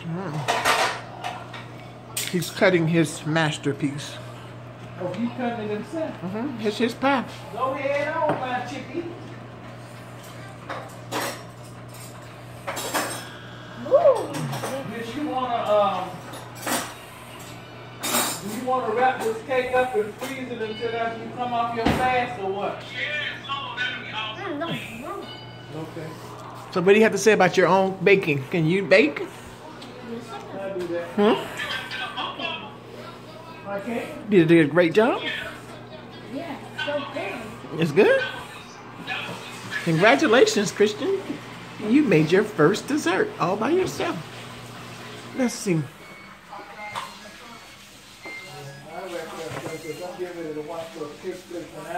He's cutting his masterpiece. Oh, he cutting it himself? It's his pie. Go ahead on, my chicky. Did you wanna do you wanna wrap this cake up and freeze it until after you come off your fast or what? Okay. So what do you have to say about your own baking? Can you bake? I'll do that. Okay. You did a great job. Yeah, so good. It's good. Congratulations, Christian. You made your first dessert all by yourself. Let's see. I reckon I'm giving it a watch for a cake.